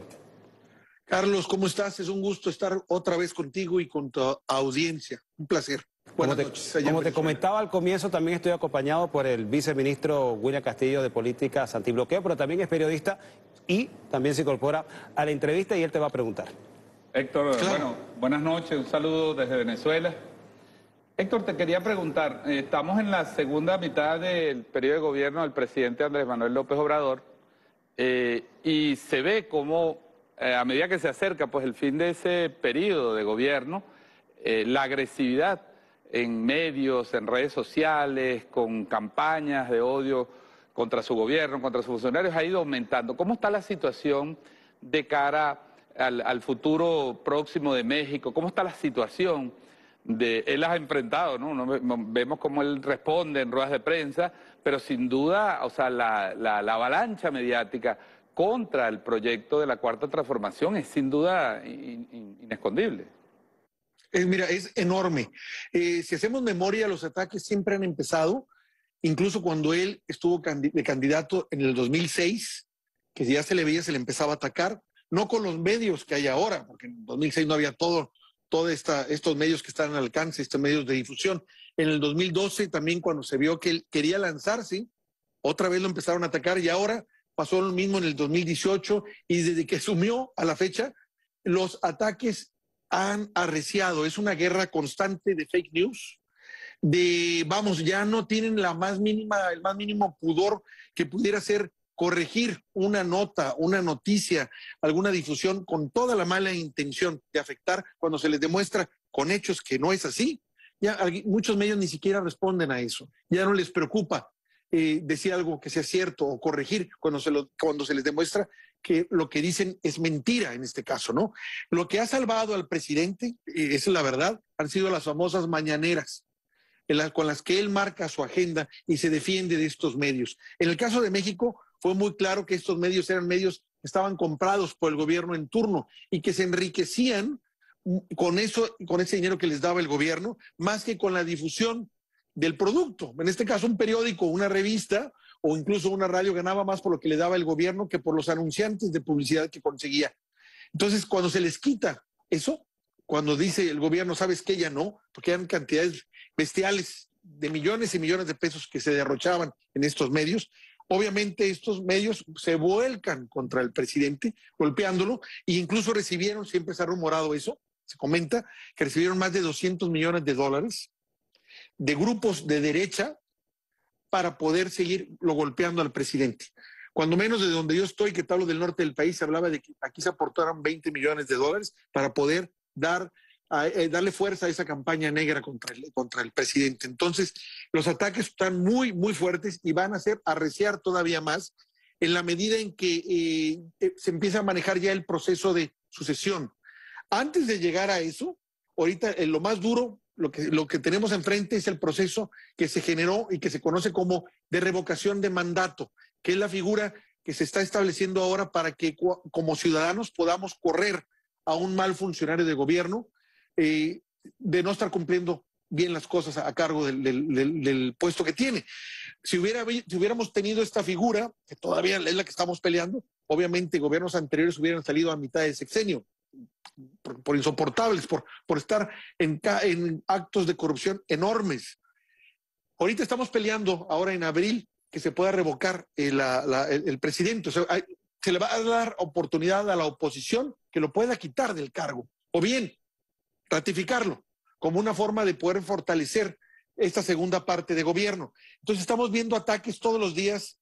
Carlos, ¿cómo estás? Es un gusto estar otra vez contigo y con tu audiencia. Un placer. Buenas como noches. Te, como te comentaba al comienzo, también estoy acompañado por el viceministro William Castillo de Políticas Antibloqueo, pero también es periodista y también se incorpora a la entrevista y él te va a preguntar. Héctor, claro. Bueno, buenas noches, un saludo desde Venezuela. Héctor, te quería preguntar, eh, estamos en la segunda mitad del periodo de gobierno del presidente Andrés Manuel López Obrador eh, y se ve como eh, a medida que se acerca pues el fin de ese periodo de gobierno, eh, la agresividad en medios, en redes sociales, con campañas de odio contra su gobierno, contra sus funcionarios, ha ido aumentando. ¿Cómo está la situación de cara al, al futuro próximo de México? ¿Cómo está la situación de él las ha enfrentado, ¿no? ¿no? Vemos cómo él responde en ruedas de prensa, pero sin duda, o sea, la, la, la avalancha mediática contra el proyecto de la Cuarta Transformación es sin duda in, in, inescondible. Eh, mira, es enorme. Eh, si hacemos memoria, los ataques siempre han empezado, incluso cuando él estuvo candi de candidato en el dos mil seis, que ya se le veía, se le empezaba a atacar, no con los medios que hay ahora, porque en el dos mil seis no había todo, todos estos medios que están al alcance, estos medios de difusión. En el dos mil doce también, cuando se vio que él quería lanzarse, otra vez lo empezaron a atacar, y ahora pasó lo mismo en el dos mil dieciocho, y desde que asumió a la fecha, los ataques han arreciado. Es una guerra constante de fake news, de, vamos, ya no tienen la más mínima, el más mínimo pudor que pudiera ser corregir una nota, una noticia, alguna difusión con toda la mala intención de afectar cuando se les demuestra con hechos que no es así. Ya muchos medios ni siquiera responden a eso. Ya no les preocupa eh, decir algo que sea cierto o corregir cuando se, lo, cuando se les demuestra que lo que dicen es mentira en este caso, ¿no? Lo que ha salvado al presidente, eh, esa es la verdad, han sido las famosas mañaneras, en la, con las que él marca su agenda y se defiende de estos medios. En el caso de México fue muy claro que estos medios eran medios que estaban comprados por el gobierno en turno y que se enriquecían con eso, con ese dinero que les daba el gobierno, más que con la difusión del producto. En este caso, un periódico, una revista o incluso una radio ganaba más por lo que le daba el gobierno que por los anunciantes de publicidad que conseguía. Entonces, cuando se les quita eso, cuando dice el gobierno, ¿sabes qué? Ya no, porque eran cantidades bestiales de millones y millones de pesos que se derrochaban en estos medios. Obviamente estos medios se vuelcan contra el presidente, golpeándolo, e incluso recibieron, siempre se ha rumorado eso, se comenta, que recibieron más de doscientos millones de dólares de grupos de derecha para poder seguirlo golpeando al presidente. Cuando menos de donde yo estoy, que te hablo del norte del país, se hablaba de que aquí se aportaron veinte millones de dólares para poder dar, a, eh, darle fuerza a esa campaña negra contra el, contra el presidente. Entonces, los ataques están muy, muy fuertes y van a hacer arreciar todavía más en la medida en que eh, eh, se empieza a manejar ya el proceso de sucesión. Antes de llegar a eso, ahorita eh, lo más duro, lo que, lo que tenemos enfrente es el proceso que se generó y que se conoce como de revocación de mandato, que es la figura que se está estableciendo ahora para que como ciudadanos podamos correr a un mal funcionario de gobierno eh, de no estar cumpliendo bien las cosas a, a cargo del, del, del, del puesto que tiene. Si, hubiera, si hubiéramos tenido esta figura, que todavía es la que estamos peleando, obviamente gobiernos anteriores hubieran salido a mitad de sexenio, por, por insoportables, por, por estar en, en actos de corrupción enormes. Ahorita estamos peleando, ahora en abril, que se pueda revocar el, la, la, el, el presidente. O sea, hay, se le va a dar oportunidad a la oposición que lo pueda quitar del cargo, o bien ratificarlo como una forma de poder fortalecer esta segunda parte de gobierno. Entonces estamos viendo ataques todos los días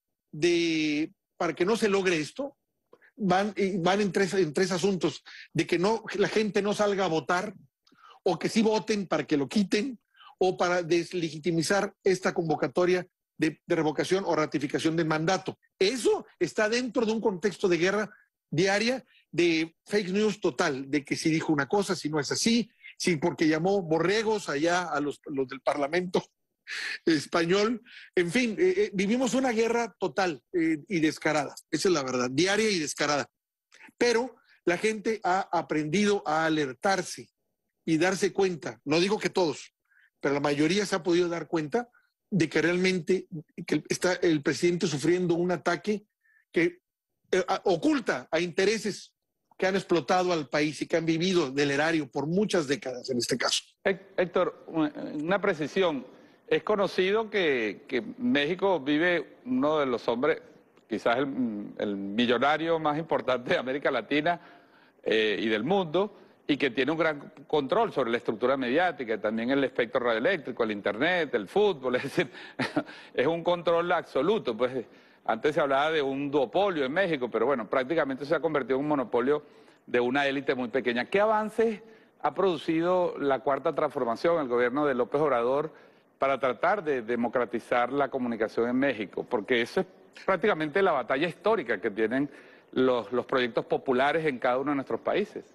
de, para que no se logre esto, van, van en, tres, en tres asuntos, de que no, la gente no salga a votar, o que sí voten para que lo quiten, o para deslegitimizar esta convocatoria de, de revocación o ratificación del mandato. Eso está dentro de un contexto de guerra diaria, de fake news total, de que si dijo una cosa, si no es así, si porque llamó borregos allá a los, los del Parlamento español. En fin, eh, eh, vivimos una guerra total eh, y descarada, esa es la verdad, diaria y descarada. Pero la gente ha aprendido a alertarse y darse cuenta, no digo que todos, pero la mayoría se ha podido dar cuenta de que realmente que está el presidente sufriendo un ataque que eh, a, oculta a intereses que han explotado al país y que han vivido del erario por muchas décadas en este caso. Héctor, una precisión. Es conocido que, que México vive uno de los hombres, quizás el, el millonario más importante de América Latina eh, y del mundo, y que tiene un gran control sobre la estructura mediática, también el espectro radioeléctrico, el internet, el fútbol, es decir, es un control absoluto. Pues antes se hablaba de un duopolio en México, pero bueno, prácticamente se ha convertido en un monopolio de una élite muy pequeña. ¿Qué avances ha producido la Cuarta Transformación, el gobierno de López Obrador, para tratar de democratizar la comunicación en México? Porque eso es prácticamente la batalla histórica que tienen los, los proyectos populares en cada uno de nuestros países.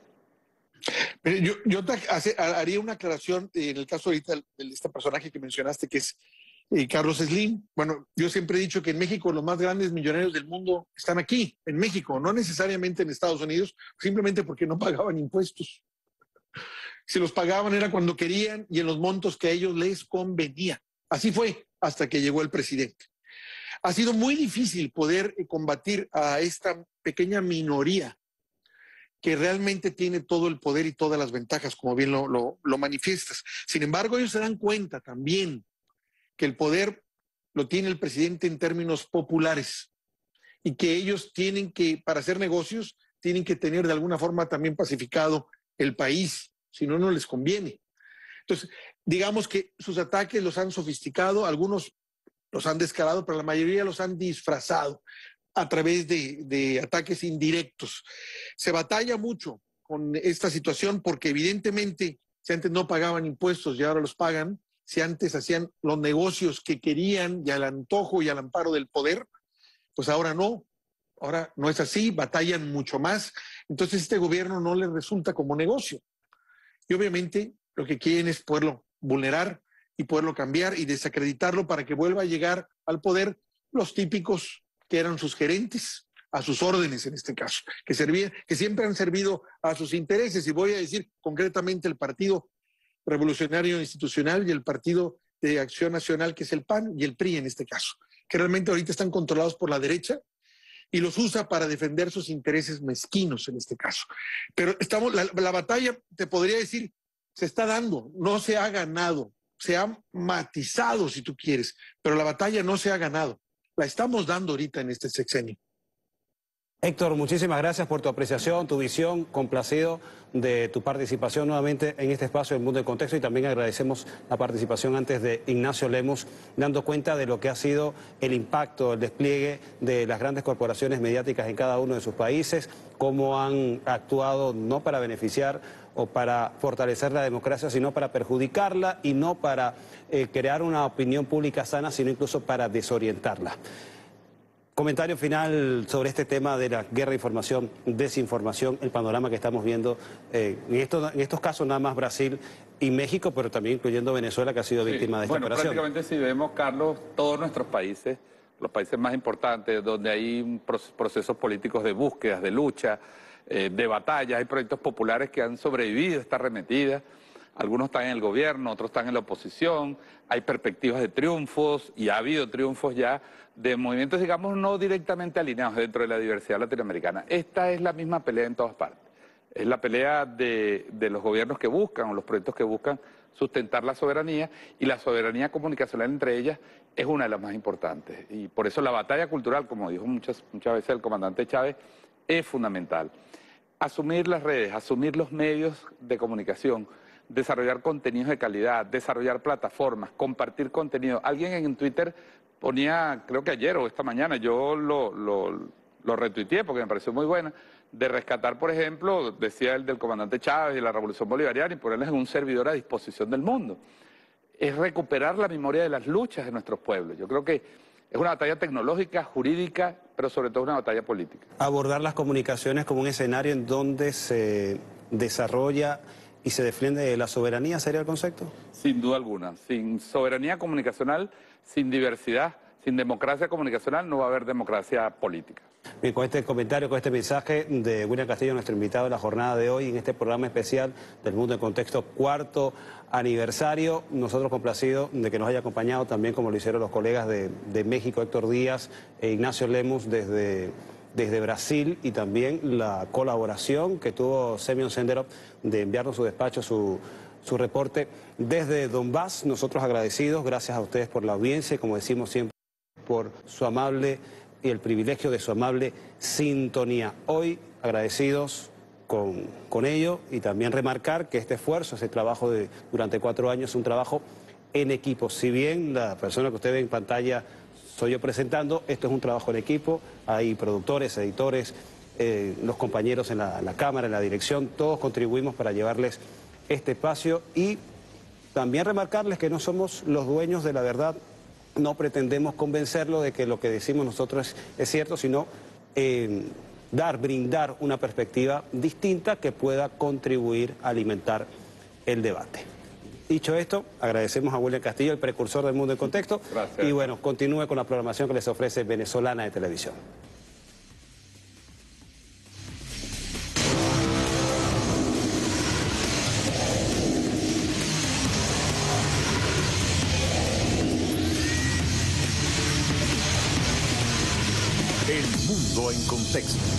Yo, yo te hace, haría una aclaración en el caso ahorita de este personaje que mencionaste, que es eh, Carlos Slim. Bueno, yo siempre he dicho que en México los más grandes millonarios del mundo están aquí, en México, no necesariamente en Estados Unidos, simplemente porque no pagaban impuestos. Si los pagaban era cuando querían y en los montos que a ellos les convenía. Así fue hasta que llegó el presidente. Ha sido muy difícil poder combatir a esta pequeña minoría que realmente tiene todo el poder y todas las ventajas, como bien lo, lo, lo manifiestas. Sin embargo, ellos se dan cuenta también que el poder lo tiene el presidente en términos populares y que ellos tienen que, para hacer negocios, tienen que tener de alguna forma también pacificado el país, si no, no les conviene. Entonces, digamos que sus ataques los han sofisticado, algunos los han descarado, pero la mayoría los han disfrazado a través de, de ataques indirectos. Se batalla mucho con esta situación porque evidentemente si antes no pagaban impuestos y ahora los pagan, si antes hacían los negocios que querían y al antojo y al amparo del poder, pues ahora no, ahora no es así, batallan mucho más. Entonces este gobierno no les resulta como negocio. Y obviamente lo que quieren es poderlo vulnerar y poderlo cambiar y desacreditarlo para que vuelva a llegar al poder los típicos que eran sus gerentes, a sus órdenes en este caso, que, servían, que siempre han servido a sus intereses. Y voy a decir concretamente el Partido Revolucionario Institucional y el Partido de Acción Nacional, que es el P A N, y el P R I en este caso, que realmente ahorita están controlados por la derecha y los usa para defender sus intereses mezquinos en este caso. Pero estamos, la, la batalla, te podría decir, se está dando, no se ha ganado, se ha matizado si tú quieres, pero la batalla no se ha ganado. La estamos dando ahorita en este sexenio. Héctor, muchísimas gracias por tu apreciación, tu visión, complacido de tu participación nuevamente en este espacio del Mundo en Contexto, y también agradecemos la participación antes de Ignacio Lemus, dando cuenta de lo que ha sido el impacto, el despliegue de las grandes corporaciones mediáticas en cada uno de sus países, cómo han actuado no para beneficiar o para fortalecer la democracia, sino para perjudicarla, y no para eh, crear una opinión pública sana, sino incluso para desorientarla. Comentario final sobre este tema de la guerra de información, desinformación, el panorama que estamos viendo, eh, en, esto, en estos casos nada más Brasil y México, pero también incluyendo Venezuela, que ha sido víctima sí, de esta bueno, operación. Prácticamente si vemos, Carlos, todos nuestros países, los países más importantes, donde hay procesos políticos de búsquedas, de lucha, eh, de batalla, hay proyectos populares que han sobrevivido a esta arremetida. Algunos están en el gobierno, otros están en la oposición, hay perspectivas de triunfos y ha habido triunfos ya de movimientos, digamos, no directamente alineados dentro de la diversidad latinoamericana. Esta es la misma pelea en todas partes. Es la pelea de, de los gobiernos que buscan o los proyectos que buscan sustentar la soberanía, y la soberanía comunicacional entre ellas es una de las más importantes. Y por eso la batalla cultural, como dijo muchas, muchas veces el comandante Chávez, es fundamental. Asumir las redes, asumir los medios de comunicación, desarrollar contenidos de calidad, desarrollar plataformas, compartir contenido. Alguien en Twitter ponía, creo que ayer o esta mañana, yo lo, lo, lo retuiteé porque me pareció muy buena, de rescatar, por ejemplo, decía el del comandante Chávez y la Revolución Bolivariana, y ponerles en un servidor a disposición del mundo. Es recuperar la memoria de las luchas de nuestros pueblos. Yo creo que es una batalla tecnológica, jurídica, pero sobre todo una batalla política. Abordar las comunicaciones como un escenario en donde se desarrolla y se defiende la soberanía, ¿sería el concepto? Sin duda alguna. Sin soberanía comunicacional, sin diversidad, sin democracia comunicacional, no va a haber democracia política. Bien, con este comentario, con este mensaje de William Castillo, nuestro invitado de la jornada de hoy, en este programa especial del Mundo en Contexto, cuarto aniversario, nosotros complacidos de que nos haya acompañado también, como lo hicieron los colegas de, de México, Héctor Díaz e Ignacio Lemus desde... desde Brasil, y también la colaboración que tuvo Semyon Senderov de enviarnos su despacho, su, su reporte desde Donbass. Nosotros agradecidos, gracias a ustedes por la audiencia y, como decimos siempre, por su amable y el privilegio de su amable sintonía. Hoy agradecidos con, con ello, y también remarcar que este esfuerzo, ese trabajo de durante cuatro años, es un trabajo en equipo. Si bien la persona que usted ve en pantalla soy yo presentando, esto es un trabajo en equipo, hay productores, editores, eh, los compañeros en la, en la cámara, en la dirección, todos contribuimos para llevarles este espacio, y también remarcarles que no somos los dueños de la verdad, no pretendemos convencerlo de que lo que decimos nosotros es, es cierto, sino eh, dar, brindar una perspectiva distinta que pueda contribuir a alimentar el debate. Dicho esto, agradecemos a William Castillo, el precursor del Mundo en Contexto. Gracias. Y bueno, continúe con la programación que les ofrece Venezolana de Televisión. El Mundo en Contexto.